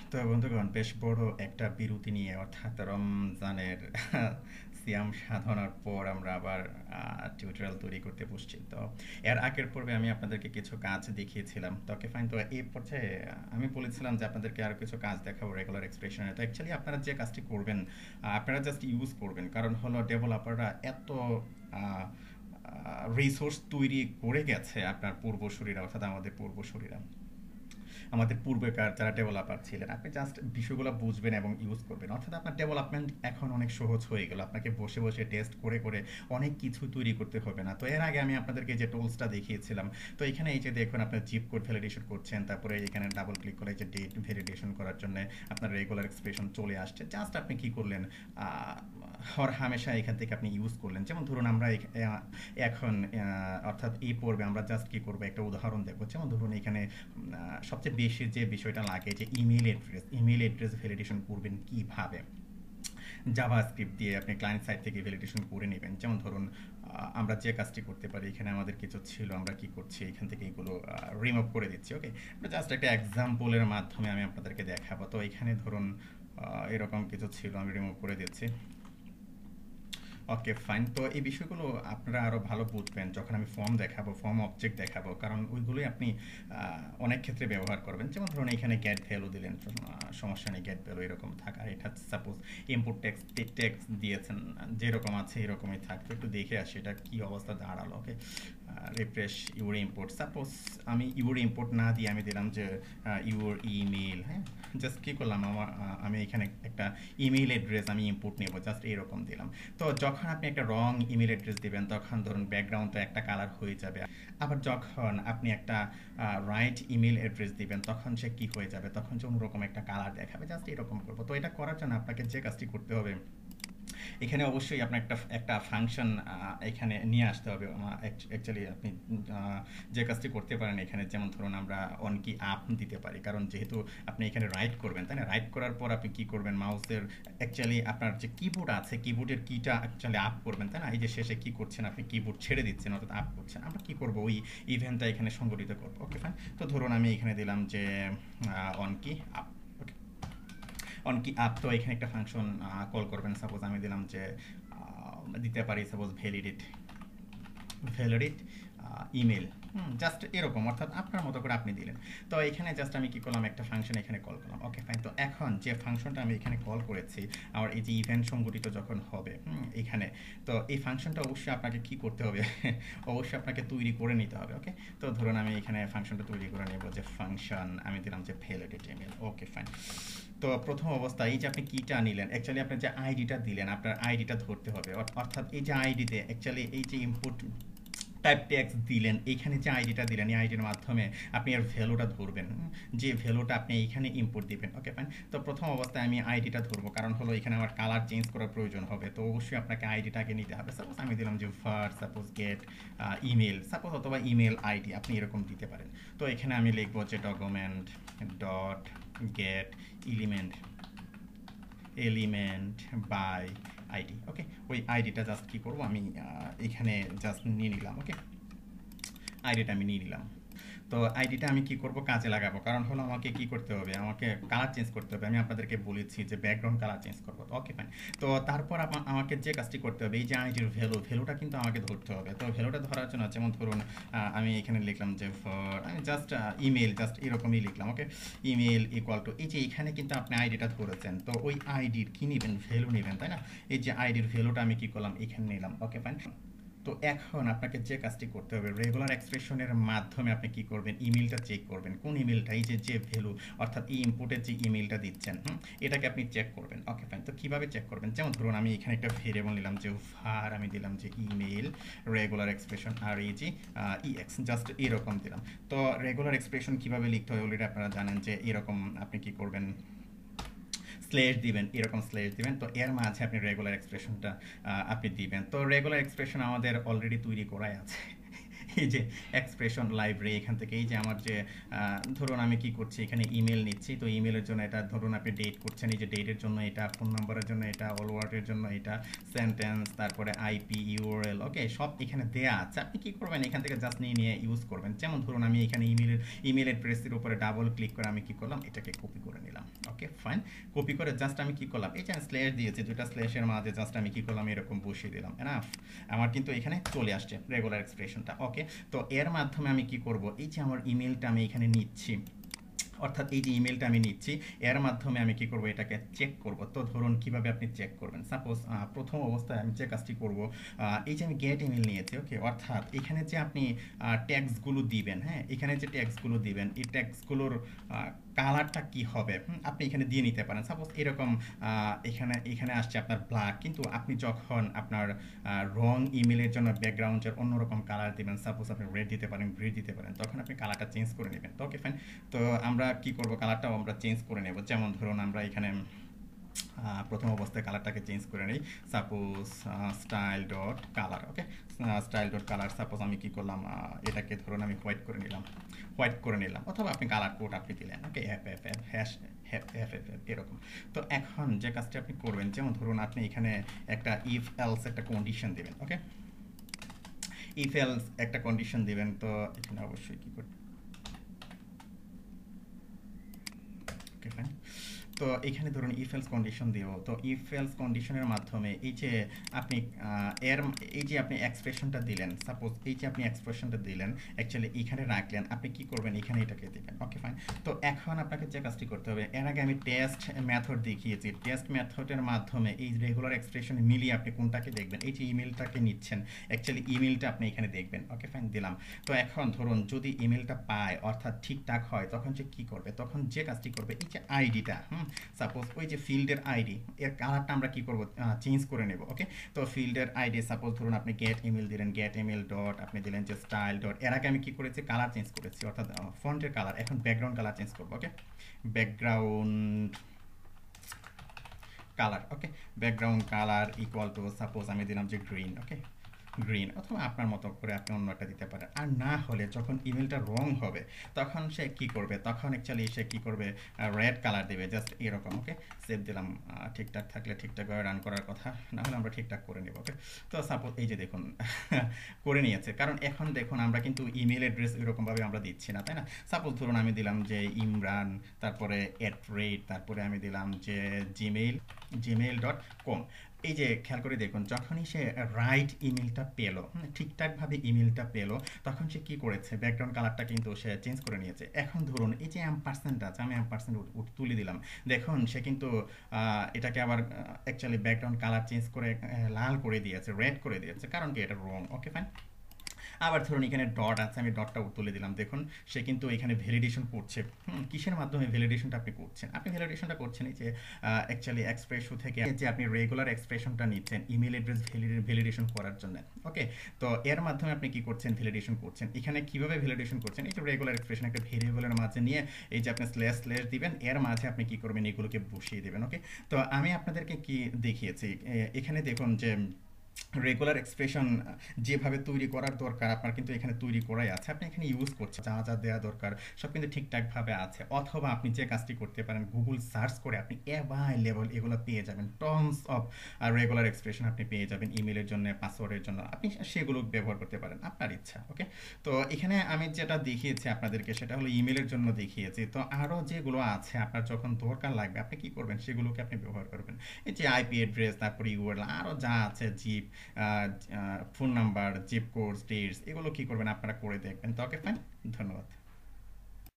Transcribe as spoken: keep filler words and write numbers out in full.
তো বন্ধুগণ, বেশ বড় একটা বিরতি নিয়ে অর্থাৎ রমজানের সিয়াম সাধনার পর আমরা আবার টিউটোরিয়াল তৈরি করতে বসছি। তো এর আগের পর্বে আমি আপনাদেরকে কিছু কাজ দেখিয়েছিলাম। তো ওকে ফাইন। তো এই পর্যায়ে আমি বলেছিলাম যে আপনাদেরকে আরো কিছু কাজ দেখাবো রেগুলার এক্সপ্রেশনে। তো অ্যাকচুয়ালি আপনারা যে কাজটি করবেন, আহ, আপনারা জাস্ট ইউজ করবেন, কারণ হলো ডেভেলপাররা এত রিসোর্স তৈরি করে গেছে আপনার পূর্বসূরীরা, অর্থাৎ আমাদের পূর্বসূরীরা, আমাদের পূর্বেকার যারা ডেভেলপার ছিলেন। আপনি জাস্ট বিষয়গুলো বুঝবেন এবং ইউজ করবেন, অর্থাৎ আপনার ডেভেলপমেন্ট এখন অনেক সহজ হয়ে গেল। আপনাকে বসে বসে টেস্ট করে করে অনেক কিছু তৈরি করতে হবে না। তো এর আগে আমি আপনাদেরকে যে টুলসটা দেখিয়েছিলাম, তো এখানে এই যে দেখুন আপনার জিপ কোড ভ্যালিডেশন করছেন, তারপরে এখানে ডাবল ক্লিক করে যে ডেট ভ্যালিডেশন করার জন্য আপনার রেগুলার এক্সপ্রেশন চলে আসছে। জাস্ট আপনি কি করলেন, হর হামেশা এখান থেকে আপনি ইউজ করলেন। যেমন ধরুন আমরা এখন অর্থাৎ এই পর্বে আমরা জাস্ট কি করবো, একটা উদাহরণ দেখবো। যেমন ধরুন এখানে সবচেয়ে বেশি যে বিষয়টা লাগে যে email address, email address validation করবেন কিভাবে। জাভাস্ক্রিপ্ট দিয়ে আপনি ক্লায়েন্ট সাইড থেকে ভ্যালিডেশন করে নেবেন। যেমন ধরুন আমরা যে কাজটি করতে পারি, এখানে আমাদের কিছু ছিল, আমরা কি করছি এখান থেকে এগুলো রিমুভ করে দিচ্ছি। ওকে, জাস্ট একটা এক্সাম্পলের মাধ্যমে আমি আপনাদেরকে দেখাবো। তো এখানে ধরুন এরকম কিছু ছিল, আমি রিমুভ করে দিচ্ছি। Okay fine. তো এই বিষয়গুলো আপনারা আরও ভালো বুঝবেন যখন আমি ফর্ম দেখাবো, ফর্ম অবজেক্ট দেখাবো, কারণ ওইগুলোই আপনি অনেক ক্ষেত্রে ব্যবহার করবেন। যেমন ধরুন এখানে গেট ভ্যালু দিলেন, সমস্যা নেই, গেট ভ্যালু এরকম থাক। আর এটা সাপোজ ইনপুট টেক্সট টেক্সট দিয়েছেন, যেরকম আছে এরকমই থাকতো। একটু দেখে আসি এটা কি অবস্থা দাঁড়ালো। Okay, refresh your import. Suppose আমি ইউর ইম্পোর্ট না দিয়ে আমি দিলাম যে ইউর ইমেল। হ্যাঁ, জাস্ট কী করলাম, আমার আমি এখানে একটা ইমেল অ্যাড্রেস আমি ইম্পোর্ট নেব, জাস্ট এরকম দিলাম। তো যখন আপনি একটা রং ইমেল অ্যাড্রেস দিবেন, তখন ধরুন ব্যাকগ্রাউন্ডটা একটা কালার হয়ে যাবে। আবার যখন আপনি একটা রাইট ইমেল অ্যাড্রেস দিবেন, তখন সে কি হয়ে যাবে, তখন যে অন্যরকম একটা কালার দেখাবে। জাস্ট এরকম করবো। তো এটা করার জন্য আপনাকে যে কাজটি করতে হবে, এখানে অবশ্যই আপনার একটা একটা ফাংশন এখানে নিয়ে আসতে হবে। অ্যাকচুয়ালি আপনি যে কাজটি করতে পারেন এখানে, যেমন ধরুন আমরা অন কি আপ দিতে পারি, কারণ যেহেতু আপনি এখানে রাইট করবেন, তাই না। রাইট করার পর আপনি কি করবেন, মাউসের অ্যাকচুয়ালি আপনার যে কিবোর্ড আছে, কিবোর্ডের কিটা অ্যাকচুয়ালি আপ করবেন, তাই না। এই যে শেষে কি করছেন, আপনি কিবোর্ড ছেড়ে দিচ্ছেন, অর্থাৎ আপ করছেন। আমরা কি করবো, ওই ইভেন্টটা এখানে সংগঠিত করবো। Okay fine. তো ধরুন আমি এখানে দিলাম যে অন কি আপ। অন কি আপ। তো এখানে একটা ফাংশন কল করবেন। সাপোজ আমি দিলাম যে দিতে পারি suppose validate validate email, just এরকম, অর্থাৎ আপনার মতো করে আপনি দিলেন। তো এখানে জাস্ট আমি কি করলাম, একটা ফাংশন এখানে কল করলাম। Okay fine. তো এখন যে ফাংশনটা আমি এখানে কল করেছি, আমার এই যে ইভেন্ট সংগঠিত যখন হবে এখানে, তো এই ফাংশনটা অবশ্যই আপনাকে কি করতে হবে, অবশ্যই আপনাকে তৈরি করে নিতে হবে। ওকে, তো ধরুন আমি এখানে ফাংশনটা তৈরি করে নেব, যে ফাংশন আমি দিলাম যে ভ্যালিডেট ইমেল। ওকে ফাইন। তো প্রথম অবস্থায় এই যে আপনি কিটা নিলেন, অ্যাকচুয়ালি আপনার যে আইডিটা দিলেন, আপনার আইডিটা ধরতে হবে। অর্থাৎ এই যে আইডিতে অ্যাকচুয়ালি এই যে ইনপুট টাইপ ট্যাক্স দিলেন, এইখানে যে আইডিটা দিলেন, এই আইডির মাধ্যমে আপনি এর ভ্যালুটা ধরবেন, যে ভ্যালুটা আপনি এইখানে ইম্পোর্ট দিবেন। Okay fine. তো প্রথম অবস্থায় আমি আইডিটা ধরবো, কারণ হলো এখানে আমার কালার চেঞ্জ করার প্রয়োজন হবে। তো অবশ্যই আপনাকে আইডিটাকে নিতে হবে। সাপোজ আমি দিলাম যে var suppose get email suppose, অথবা ইমেল আইডি আপনি এরকম দিতে পারেন। তো এখানে আমি লিখবো যে document dot get element element by ID. Okay, ওই আইডিটা জাস্ট কি করবো, আমি এখানে জাস্ট নিয়ে নিলাম। ওকে, আইডিটা আমি নিয়ে নিলাম। তো আইডিটা আমি কি করব, কাজে লাগাবো, কারণ হলো আমাকে কি করতে হবে, আমাকে কালার চেঞ্জ করতে হবে। আমি আপনাদেরকে বলেছি যে ব্যাকগ্রাউন্ড কালার চেঞ্জ করবো। Okay fine. তো তারপর আমাকে যে কাজটি করতে হবে, এই যে আইডির ভ্যালু, ভ্যালুটা কিন্তু আমাকে ধরতে হবে। তো ভ্যালুটা ধরার জন্য যেমন ধরুন আমি এখানে লিখলাম যে ফর আমি জাস্ট ইমেল, জাস্ট এরকমই লিখলাম। ওকে, ইমেল ইকুয়াল টু, এই যে এখানে কিন্তু আপনি আইডিটা ধরেছেন, তো ওই আইডির কি নেবেন, ভ্যালু নেবেন, তাই না। এই যে আইডির ভ্যালুটা আমি কি করলাম, এখানে নিলাম। Okay fine. তো এখন আপনাকে যে কাজটি করতে হবে, রেগুলার এক্সপ্রেশনের মাধ্যমে আপনি কি করবেন, ইমেলটা চেক করবেন। কোন ইমেলটা, এই যে যে ভ্যালু, অর্থাৎ এই ইনপুটের যে ইমেলটা দিচ্ছেন, হুম, এটাকে আপনি চেক করবেন। Okay fine. তো কিভাবে চেক করবেন, যেমন ধরুন আমি এখানে একটা ভেরিয়েবল নিলাম যে ভার, আমি দিলাম যে ইমেল রেগুলার এক্সপ্রেশন আর এই যে ইএক্স, জাস্ট এরকম দিলাম। তো রেগুলার এক্সপ্রেশন কিভাবে লিখতে হয় অলরেডি আপনারা জানেন, যে এরকম আপনি কি করবেন, স্লেশ দিবেন, এরকম স্লেশ দিবেন। তো এর মাঝে আপনি রেগুলার এক্সপ্রেশনটা আপনি দিবেন। তো রেগুলার এক্সপ্রেশন আমাদের অলরেডি তৈরি করাই আছে, এই যে এক্সপ্রেশন লাইব্রেরি এখান থেকে এই যে আমার যে আহ, ধরুন আমি কি করছি এখানে ইমেল নিচ্ছি, তো ইমেলের জন্য এটা ধরুন আপনি ডেট করছেন, এই যে ডেটের জন্য এটা, ফোন নাম্বারের জন্য এটা, অল ওয়ার্ডের জন্য এটা, সেন্টেন্স, তারপরে আইপি, ইউআরএল, ওকে সব এখানে দেয়া আছে। আপনি কি করবেন এখান থেকে জাস্ট নিয়ে নিয়ে ইউজ করবেন। যেমন ধরুন আমি এখানে ইমেলের ইমেল অ্যাড্রেসের উপরে ডাবল ক্লিক করে আমি কি করলাম, এটাকে কপি করে নিলাম। ওকে ফাইন, কপি করে জাস্ট আমি কি করলাম, এই যে স্ল্যাশ দিয়েছি, দুটা স্ল্যাশের মাঝে জাস্ট আমি কি করলাম, এরকম বসিয়ে দিলাম। এনাফ, আমার কিন্তু এখানে চলে আসছে রেগুলার এক্সপ্রেশনটা। ওকে, তো এর মাধ্যমে আমি কি করব, এই যে আমার ইমেলটা আমি এখানে নিচ্ছি, অর্থাৎ এই যে ইমেলটা আমি নিচ্ছি, এর মাধ্যমে আমি কি করব, এটাকে চেক করব। তো ধরুন কিভাবে আপনি চেক করবেন, সাপোজ প্রথম অবস্থায় আমি যে কাজটি করব, এই যে আমি গেট ইমেল নিয়েছি, ওকে, অর্থাৎ এখানে যে আপনি ট্যাক্সগুলো দিবেন, হ্যাঁ এখানে যে ট্যাক্সগুলো দিবেন, এই ট্যাক্সগুলোর কালারটা কি হবে আপনি এখানে দিয়ে নিতে পারেন। সাপোজ এরকম এখানে এখানে আসছে আপনার ব্ল্যাক, কিন্তু আপনি যখন আপনার রং ইমেলের জন্য ব্যাকগ্রাউন্ডের অন্যরকম কালার দিবেন, সাপোজ আপনি রেড দিতে পারেন, গ্রে দিতে পারেন, তখন আপনি কালারটা চেঞ্জ করে নেবেন। তো ওকে ফাইন, তো আমরা কি করব, কালারটাও আমরা চেঞ্জ করে নেব। যেমন ধরুন আমরা এখানে প্রথম অবস্থায় কালারটাকে চেঞ্জ করে নিই, suppose style dot colour. Okay, style dot colour, suppose আমি কি করলাম, এটাকে ধরুন আমি হোয়াইট করে নিলাম, হোয়াইট করে নিলাম, অথবা আপনি কালার কোড আপনি দিলেন, okay, F F F hash F F F এরকম। তো এখন যে কাজটা আপনি করবেন, যেমন ধরুন আপনি এখানে একটা ইফ এলস একটা কন্ডিশন দেবেন। ওকে, ইফ এলস একটা কন্ডিশন দিবেন, তো এখানে অবশ্যই কি করতে, ওকে ফাইন, তো এখানে ধরুন ইফ এলস কন্ডিশন দিব। তো ইফ এলস কন্ডিশনের মাধ্যমে এই যে আপনি এর এই যে আপনি এক্সপ্রেশনটা দিলেন, সাপোজ এই যে আপনি এক্সপ্রেশনটা দিলেন অ্যাকচুয়ালি এখানে রাখলেন, আপনি কি করবেন, এখানে এটাকে দিবেন। ওকে ফাইন, তো এখন আপনাকে যে কাজটি করতে হবে, এর আগে আমি টেস্ট মেথড দেখিয়েছি, টেস্ট মেথডের মাধ্যমে এই রেগুলার এক্সপ্রেশন মিলিয়ে আপনি কোনটাকে দেখবেন, এই যে ইমেলটাকে নিচ্ছেন, অ্যাকচুয়ালি ইমেলটা আপনি এখানে দেখবেন। ওকে ফাইন, দিলাম। তো এখন ধরুন যদি ইমেলটা পায় অর্থাৎ ঠিকঠাক হয়, তখন সে কি করবে, তখন যে কাজটি করবে, এই যে আইডিটা, হুম সাপোজ ওই যে ফিল্ডের আইডি, এর কালারটা আমরা কি করব, চেঞ্জ করে নেব। ওকে, তো ফিল্ডের আইডি সাপোজ ধরুন আপনি গেট ইমেল দিলেন, গেট ইমেল ডট আপনি দিলেন যে স্টাইল ডট, এর আগে আমি কি করেছি, কালার চেঞ্জ করেছি, অর্থাৎ ফন্টের কালার, এখন ব্যাকগ্রাউন্ড কালার চেঞ্জ করব। Okay, background colour, okay, background colour equal to suppose আমি দিলাম যে গ্রিন। ওকে, গ্রিন, অথবা আপনার মতো করে আপনি অন্য একটা দিতে পারেন। আর না হলে যখন ইমেলটা রং হবে তখন সে কি করবে, তখন অ্যাকচুয়ালি সে কি করবে, রেড কালার দেবে, জাস্ট এরকম। ওকে, সেভ দিলাম, ঠিকঠাক থাকলে ঠিকঠাকভাবে রান করার কথা, না হলে আমরা ঠিকঠাক করে নেব। ওকে, তো সাপোজ এই যে দেখুন করে নিয়েছে, কারণ এখন দেখুন আমরা কিন্তু ইমেল অ্যাড্রেস এরকমভাবে আমরা দিচ্ছি না, তাই না। সাপোজ ধরুন আমি দিলাম যে ইমরান, তারপরে এট রেট, তারপরে আমি দিলাম যে জিমেইল জিমেইল ডট কম। এই যে খেয়াল করে দেখুন, যখনই সে রাইট ইমেলটা পেলো, ঠিকঠাকভাবে ইমেলটা পেলো, তখন সে কি করেছে, ব্যাকগ্রাউন্ড কালারটা কিন্তু সে চেঞ্জ করে নিয়েছে। এখন ধরুন এই যে এম পার্সেন্ট আছে, আমি এম পার্সেন্ট তুলে দিলাম, দেখুন সে কিন্তু এটাকে আবার অ্যাকচুয়ালি ব্যাকগ্রাউন্ড কালার চেঞ্জ করে লাল করে দিয়েছে, রেড করে দিয়েছে, কারণ কি এটা রং। ওকে ফাইন, আবার ধরুন এখানে ডট আছে, আমি ডটটা তুলে দিলাম, দেখুন সে কিন্তু এখানে ভ্যালিডেশন করছে। কিসের মাধ্যমে ভ্যালিডেশনটা আপনি করছেন, আপনি ভ্যালিডেশনটা করছেন এই যে অ্যাকচুয়ালি এক্সপ্রেশন থেকে যে আপনি রেগুলার এক্সপ্রেশনটা নিচ্ছেন ইমেল অ্যাড্রেস ভ্যালিডেশন করার জন্য। ওকে, তো এর মাধ্যমে আপনি কি করছেন, ভ্যালিডেশন করছেন। এখানে কিভাবে ভ্যালিডেশন করছেন, এই যে রেগুলার এক্সপ্রেশন একটা ভেরিয়েবলের মাঝে নিয়ে এই যে আপনি স্ল্যাশ স্ল্যাশ দিবেন, এর মাঝে আপনি কি করবেন, এগুলোকে বসিয়ে দেবেন। ওকে, তো আমি আপনাদেরকে কি দেখিয়েছি, এখানে দেখুন যে রেগুলার এক্সপ্রেশন যেভাবে তৈরি করার দরকার আপনার কিন্তু এখানে তৈরি করাই আছে, আপনি এখানে ইউজ করছেন, যা যা দেওয়া দরকার সব কিন্তু ঠিকঠাকভাবে আছে। অথবা আপনি যে কাজটি করতে পারেন, গুগল সার্চ করে আপনি অ্যাভেলেবল এগুলো পেয়ে যাবেন, টনস অফ রেগুলার এক্সপ্রেশন আপনি পেয়ে যাবেন ইমেলের জন্য, পাসওয়ার্ডের জন্য, আপনি সেগুলো ব্যবহার করতে পারেন আপনার ইচ্ছা। ওকে, তো এখানে আমি যেটা দেখিয়েছি আপনাদেরকে সেটা হলো ইমেলের জন্য দেখিয়েছি। তো আরও যেগুলো আছে আপনার যখন দরকার লাগবে আপনি কি করবেন, সেগুলোকে আপনি ব্যবহার করবেন। এই যে আইপি অ্যাড্রেস, তারপরে ইউআরএল, আরও যা আছে, zip, phone number, zip code, states, এগুলো কি করবেন আপনারা করে দেখবেন। তো ওকে ফাইন, ধন্যবাদ।